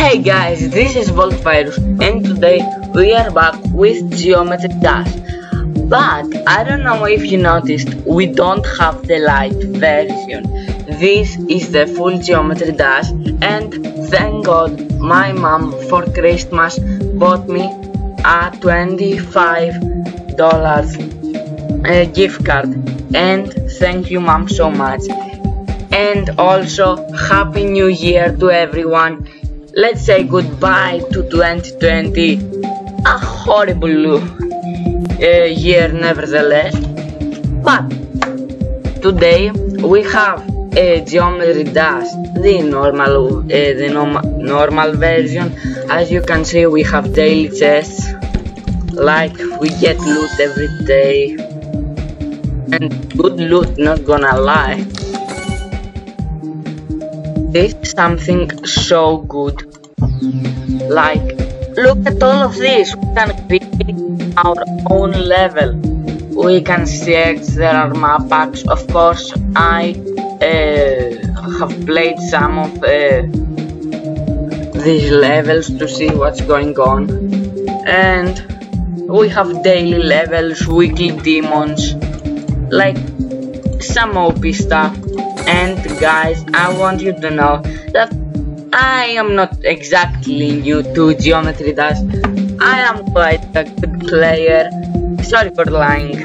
Hey guys, this is Voltvirus and today we are back with Geometry Dash. But I don't know if you noticed, we don't have the light version. This is the full Geometry Dash, and thank God my mom for Christmas bought me a $25 gift card, and thank you mom so much. And also Happy New Year to everyone. Let's say goodbye to 2020, a horrible year nevertheless. But today we have a Geometry Dash, the normal version. As you can see, we have daily chests, like we get loot every day, and good loot, not gonna lie. This is something so good. Like, look at all of this. We can create our own level. We can search, there are map packs. Of course, I have played some of these levels to see what's going on. And we have daily levels, weekly demons, like some OP stuff. And guys, I want you to know that I am not exactly new to Geometry Dash. I am quite a good player. Sorry for lying.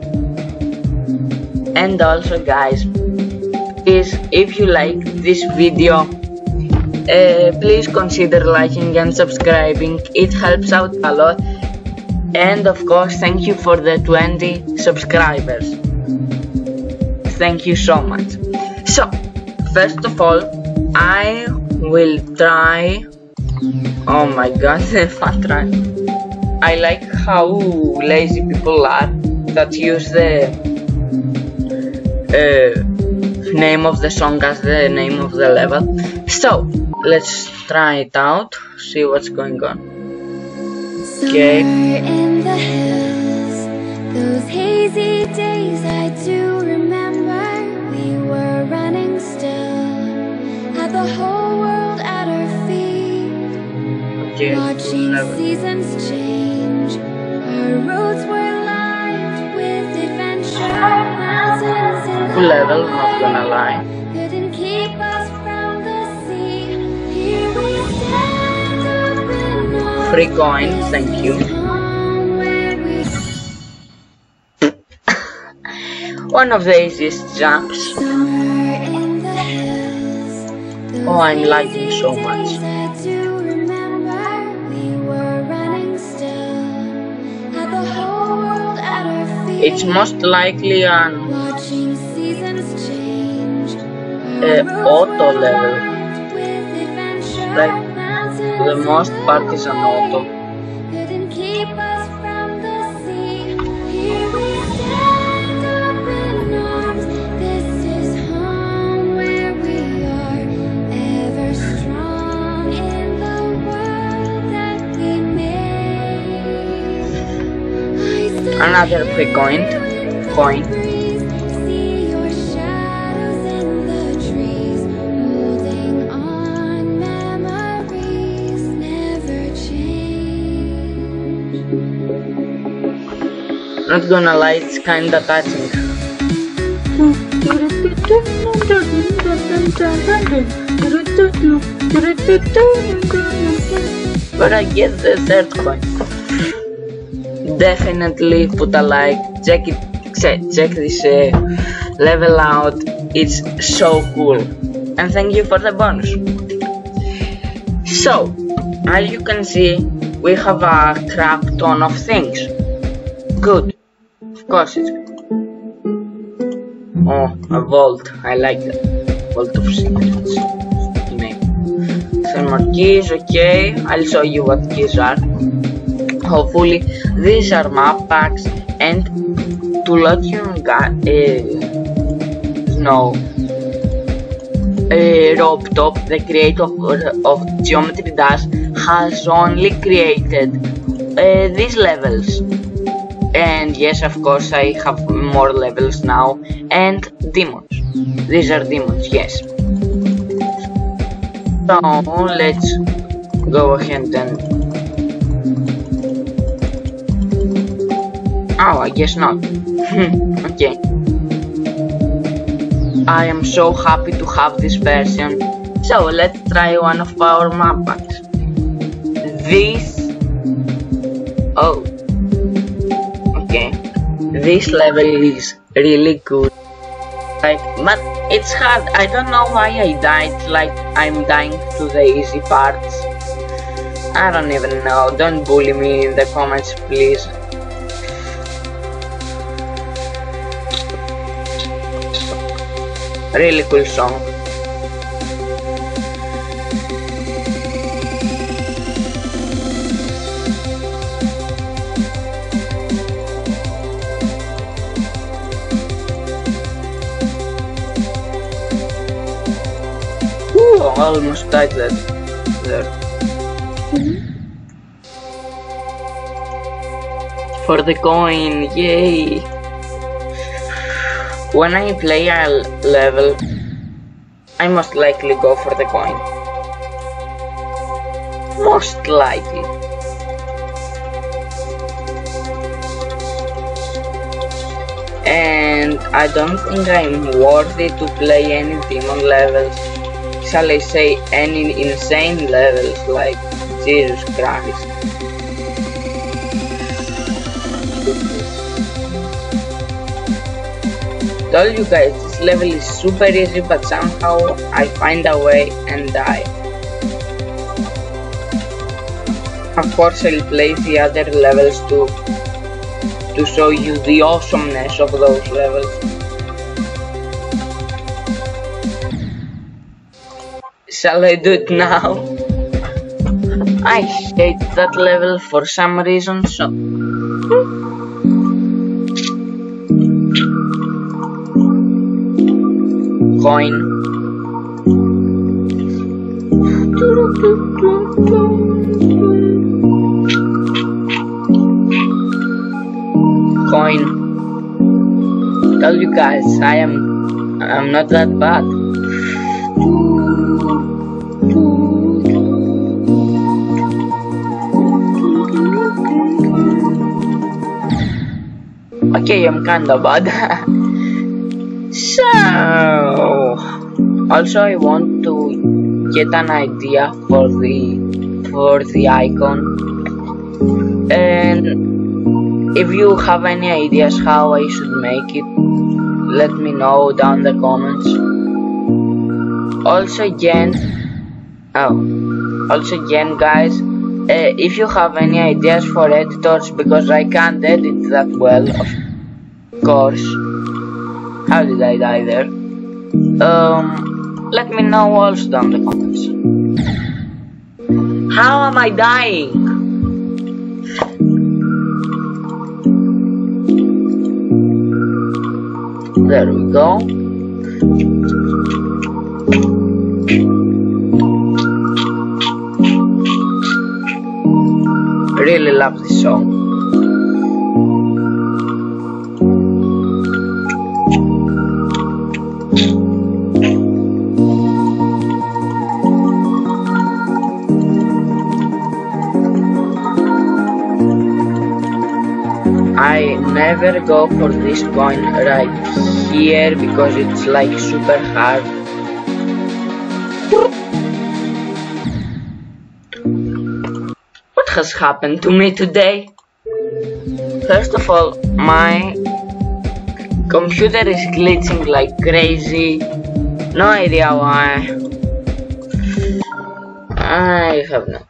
And also guys, if you like this video, please consider liking and subscribing. It helps out a lot. And of course, thank you for the 20 subscribers. Thank you so much. So, first of all, I will try. Oh my god, if I try. I like how lazy people are that use the name of the song as the name of the level. So, let's try it out, see what's going on. Okay. Somewhere in the hills, those hazy days I do remember. We were running still, had the whole world at our feet. Okay. Watching seasons change, our roads were lined with adventure. Mountains in Full level, not gonna lie. couldn't keep us from the sea. Here we stand up in arms. Free coin, thank you. One of the easiest jumps. Oh, I'm lagging so much. It's most likely an auto level. Like, the most part is an auto. Another free coin. Not gonna lie, it's kinda touching. But I get the third coin. Definitely put a like, check this level out, it's so cool, and thank you for the bonus. So, as you can see, we have a crap ton of things. Good, of course it's good. Oh, a vault, I like that. Vault of secrets. Some more keys, okay, I'll show you what keys are. Hopefully these are map packs, and to let you know, Rob Top, the creator of Geometry Dash, has only created these levels. And yes, of course, I have more levels now, and demons. These are demons, yes. So let's go ahead and... Oh, I guess not. Okay. I am so happy to have this version. So let's try one of our map packs. This... Oh. Okay. This level is really good. Like, but it's hard. I don't know why I died. Like, I'm dying to the easy parts. I don't even know. Don't bully me in the comments, please. Really cool song. Ooh, almost died there. For the coin, yay! When I play a level, I most likely go for the coin. Most likely. And I don't think I'm worthy to play any demon levels. Shall I say any insane levels, like Jesus Christ. Told you guys, this level is super easy, but somehow I find a way and die. Of course I'll play the other levels too, to show you the awesomeness of those levels. Shall I do it now? I hate that level for some reason, so... Coin. Coin. Tell you guys, I'm not that bad. Okay, I'm kinda bad. So, also I want to get an idea for the icon, and if you have any ideas how I should make it, let me know down the comments. Also again, guys, if you have any ideas for editors, because I can't edit that well, of course. How did I die there? Let me know also down the comments. How am I dying? There we go. Really love this song. I never go for this coin right here because it's like super hard. What has happened to me today? First of all, my computer is glitching like crazy. No idea why. I have no.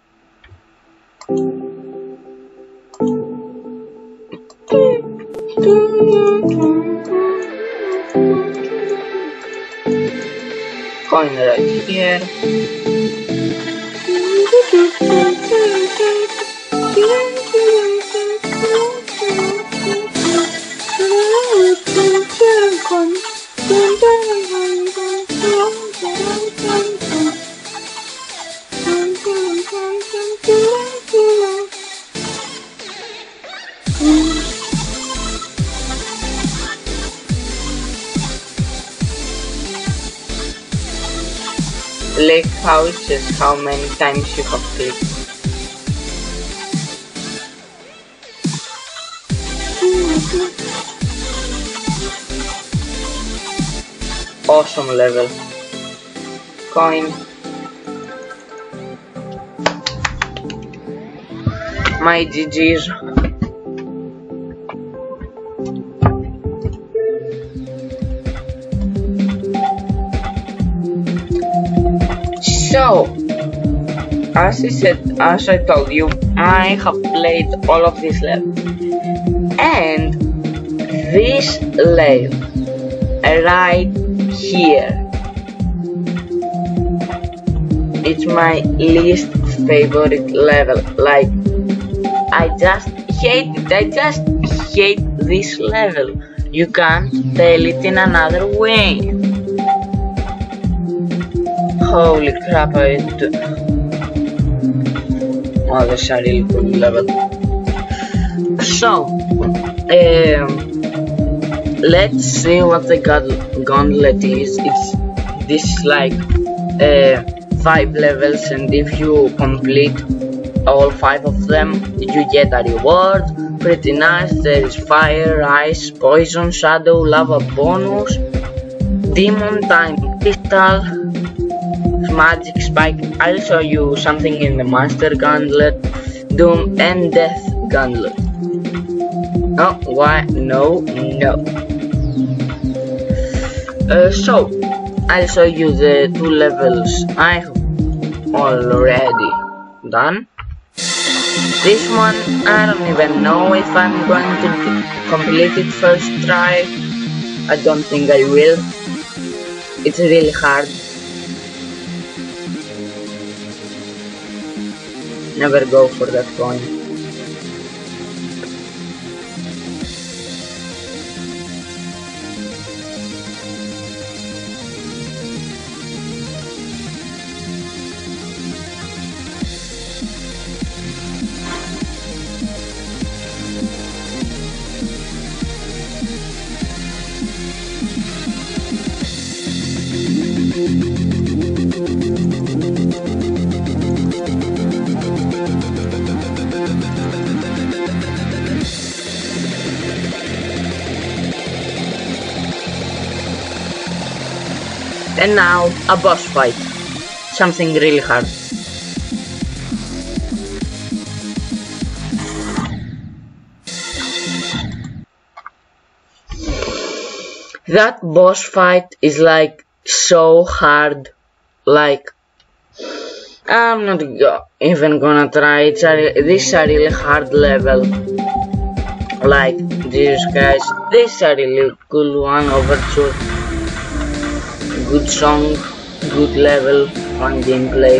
Coin right here. Like how it says how many times you have clicked. Awesome level. Coin. My GG's. So, as I told you, I have played all of these levels, and this level right here, it's my least favorite level. Like, I just hate it. I just hate this level. You can't tell it in another way. Holy crap, oh, that's a really cool level. So, let's see what the gauntlet is. It's this like 5 levels, and if you complete all 5 of them, you get a reward. Pretty nice. There is fire, ice, poison, shadow, lava bonus, demon, time crystal, magic spike. I'll show you something in the master gauntlet, doom and death gauntlet. Oh, why? No. So I'll show you the 2 levels I have already done. This one, I don't even know if I'm going to complete it first try. I don't think I will. It's really hard. Never go for that coin. And now, a boss fight. Something really hard. That boss fight is like so hard. Like, I'm not even gonna try. This is a really hard level. Like, Jesus guys, this is a really cool one. Overture. Good song, good level, fun gameplay.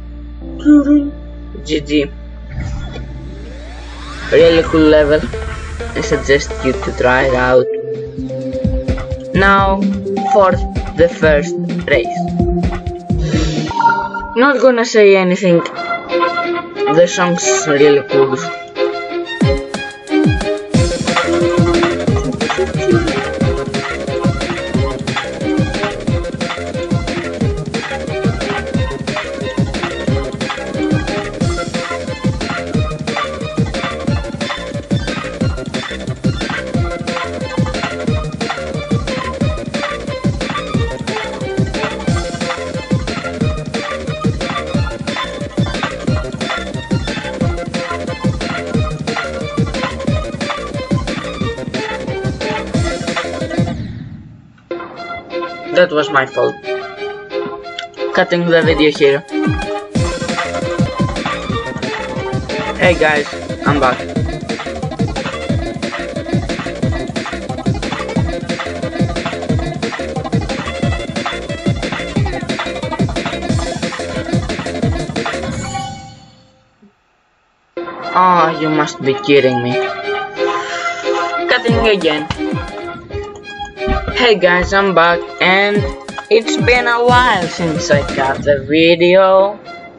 GG. Really cool level. I suggest you to try it out. Now for the first race. Not gonna say anything. The song's really cool. That was my fault. Cutting the video here. Hey guys, I'm back. Oh, you must be kidding me. Cutting again. Hey guys, I'm back and it's been a while since I got the video.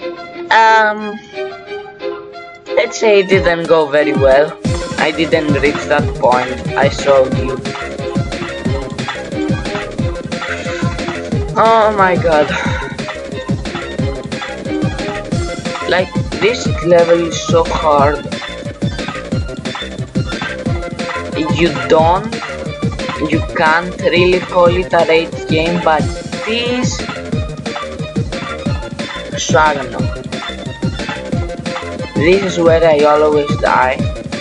Let's say it didn't go very well. I didn't reach that point I showed you. Oh my god. Like, this level is so hard. You can't really call it a rage game, but it is. So I don't know. This is where I always die.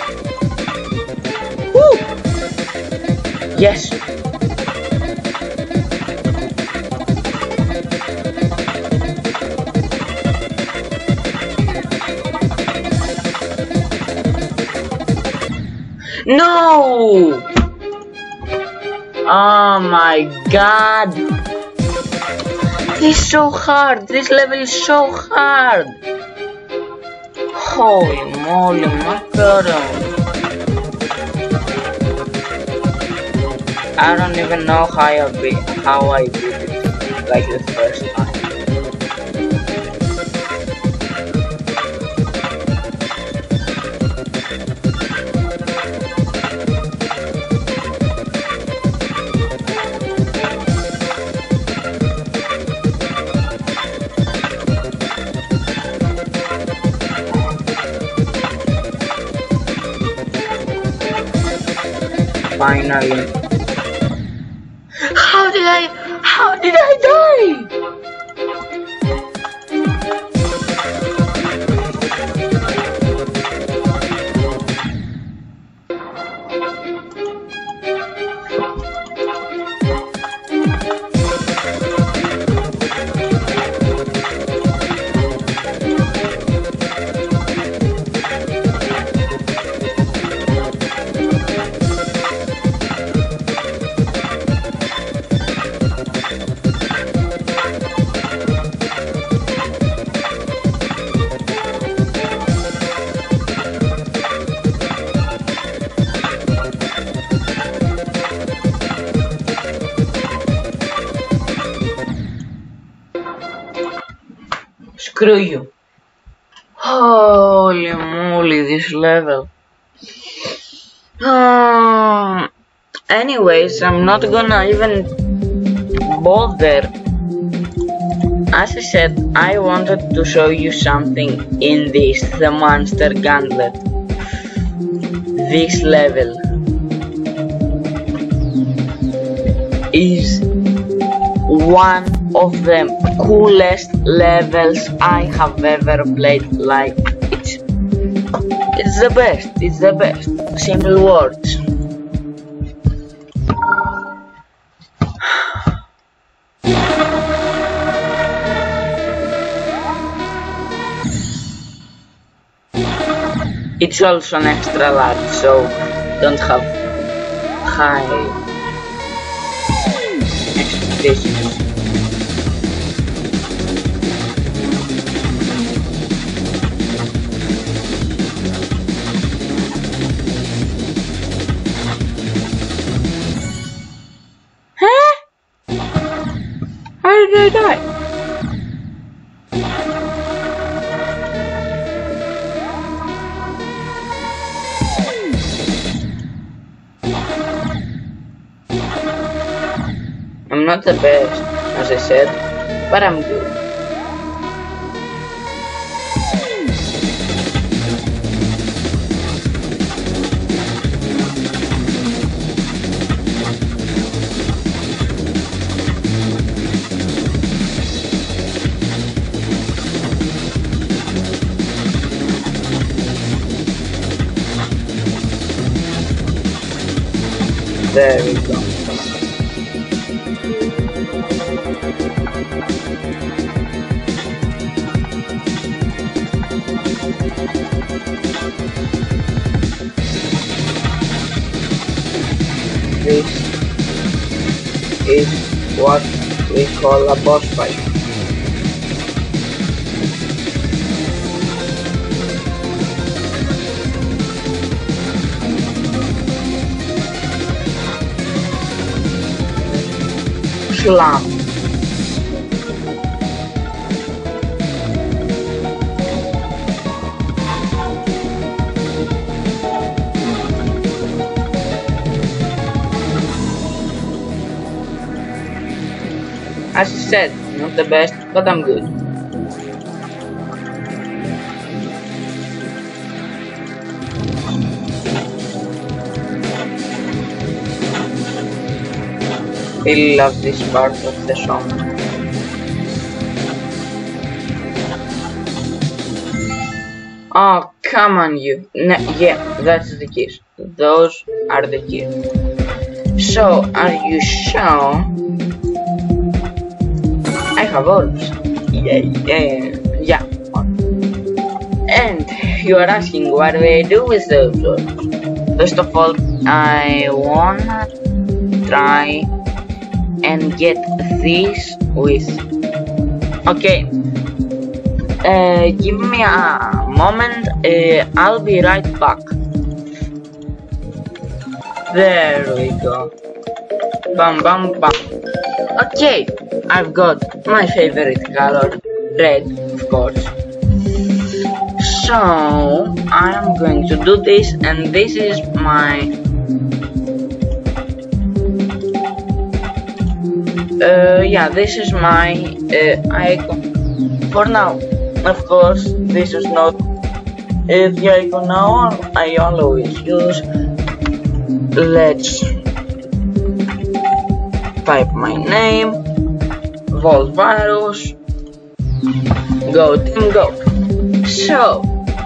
Woo! Yes. No! Oh my god! This is so hard. This level is so hard. Holy moly, macaron. I don't even know how I did it like the first time. Finally. How did I die? Screw you. Holy moly, this level. Anyways, I'm not gonna even bother. As I said, I wanted to show you something in this, the Monster Gauntlet. This level is one of the coolest levels I have ever played. Like, it's the best. It's the best. Simple words. It's also an extra large, so don't have high expectations. did I die? I'm not the best, as I said, but I'm good. There we go. This is what we call a boss fight. Slam. As I said, not the best, but I'm good. Really love this part of the song. Oh, come on you. Yeah, that's the keys. Those are the keys. So, are you sure? I have orbs. Yeah. And you are asking what do I do with those orbs? First of all, I wanna try and get this with. Okay. Give me a moment. I'll be right back. There we go. Bam bam bam. Okay, I've got my favorite color, red, of course. So I'm going to do this, and this is my this is my icon for now. Of course, this is not the icon now. I always use. Let's type my name, Voltvirus, go team go. So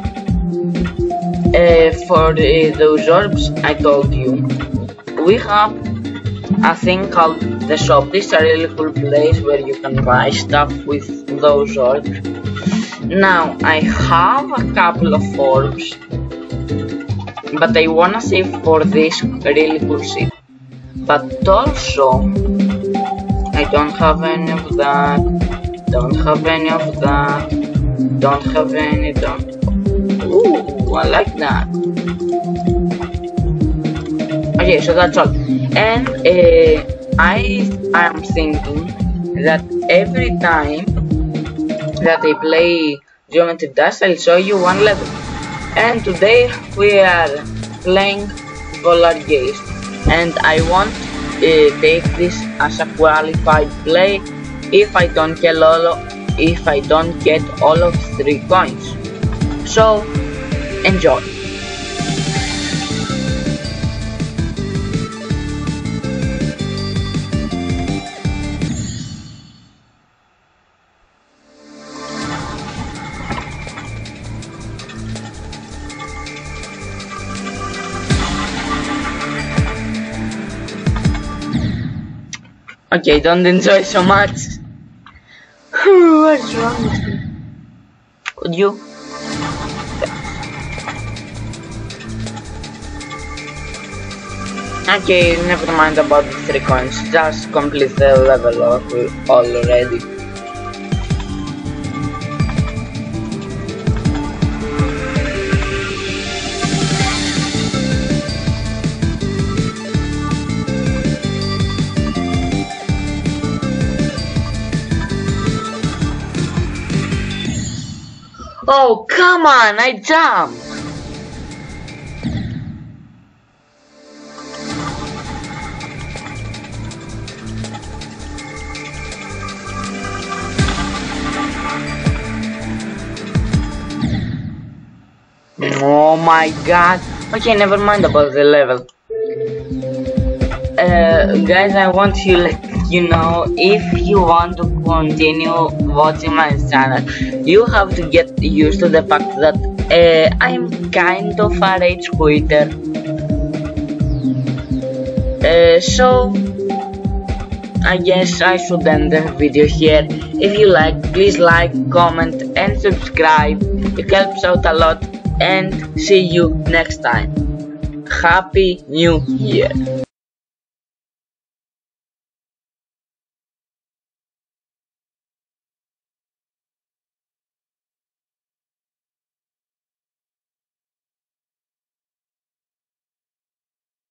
for those orbs, I told you we have a thing called the shop. This is a really cool place where you can buy stuff with those orbs. Now I have a couple of orbs, but I wanna save for this really cool ship. But also I don't have any of that, don't have any of that, don't have any, ooh, I like that. Okay, so that's all. And I am thinking that every time that I play Geometry Dash, I'll show you one level. And today we are playing Volargeist, and I won't take this as a qualified play if I don't get all of 3 coins. So enjoy. Okay, don't enjoy so much. What's wrong with me? Could you? Okay, never mind about the 3 coins. Just complete the level already. Oh, come on, I jumped! Oh my god. Okay, never mind about the level. Guys, I want to let you know, if you want to continue watching my channel, you have to get used to the fact that I'm kind of a rage quitter. So I guess I should end the video here. If you like, please like, comment and subscribe. It helps out a lot, and see you next time. Happy New Year!